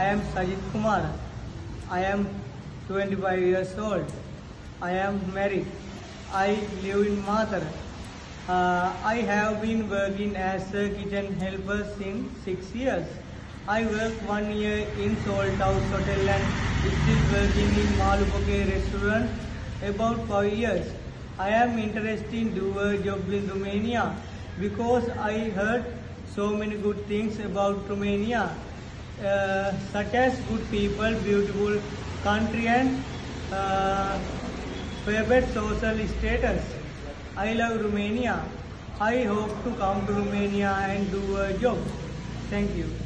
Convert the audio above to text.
I am Sajid Kumar. I am 25 years old. I am married. I live in Mathur. I have been working as a kitchen helper since 6 years. I worked 1 year in Salt House Hotel and still working in Malupoke restaurant about 5 years. I am interested in do a job in Romania because I heard so many good things about Romania, such as good people, beautiful country and favorite social status. I love Romania. I hope to come to Romania and do a job. Thank you.